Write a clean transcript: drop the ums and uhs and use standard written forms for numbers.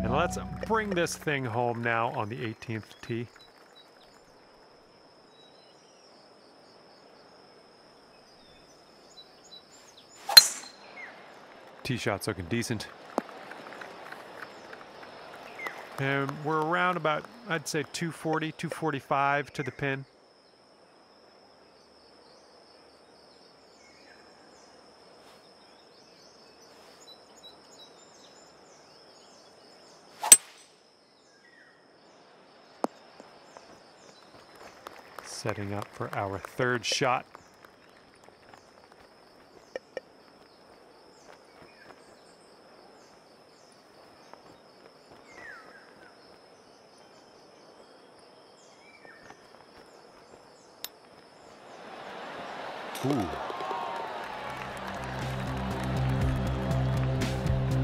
And let's bring this thing home now on the 18th tee. Tee shot's looking decent. And we're around about, I'd say 240, 245 to the pin. Setting up for our third shot. Ooh.